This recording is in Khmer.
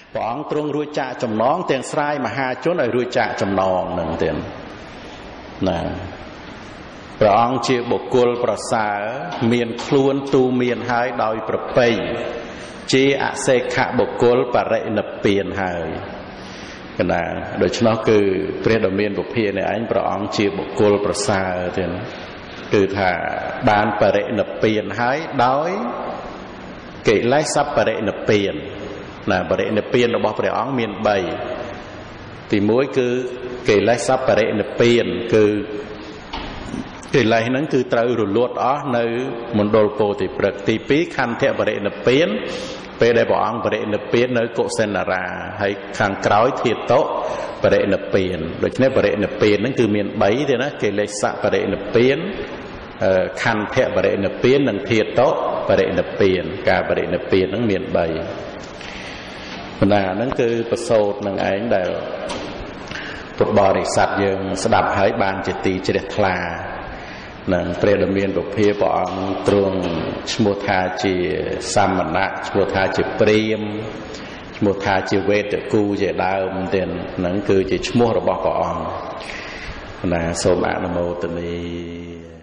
ព្រះអង្គទ្រង់រួចចាកចំណងទាំងស្រាយមហាជនឲ្យរួចចាកចំណងនឹងទៀតណាព្រះអង្គជាបុគ្គលប្រសើរមានខ្លួនទូមានហើយដោយប្រពៃជាអសេខបុគ្គលបរិនិព្វានហើយកណាដូច្នោះគឺព្រះដ៏មានពុភានេះឯងព្រះអង្គជាបុគ្គលប្រសើរទៀតគឺថាបានបរិនិព្វានហើយដោយកិលេសបរិនិព្វានណាបរិនិព្វានរបស់ព្រះអង្គមាន3ទី1គឺកិលេសបរិនិព្វានគឺកិលេសហ្នឹងគឺត្រូវរលត់អស់នៅមណ្ឌលពោធិព្រឹក្សទី2ខន្ធៈបរិនិព្វានពេលដែលព្រះអង្គបរិនិព្វាននៅកុសិនារាហើយខាងក្រោយធាតុបរិនិព្វានដូច្នេះបរិនិព្វានហ្នឹងគឺមាន3ទេណាកិលេសបរិនិព្វានខន្ធៈបរិនិព្វាននិងធាតុបរិនិព្វានការបរិនិព្វានហ្នឹងមាន3បណ្ណាហ្នឹងគឺប្រសូតនឹងឯងដែលពុទ្ធបរិស័ទយើងស្ដាប់ហើយបានជាទីជ្រះថ្លានឹងព្រះដ៏មានពុភាព្រះអង្គទ្រង់ឈ្មោះថាជាសាមណៈឈ្មោះថាជាព្រាហ្មណ៍ឈ្មោះថាជាវេទគូជាដើមទៀតហ្នឹងគឺជាឈ្មោះរបស់ព្រះអង្គណាសូមអនុមោទនា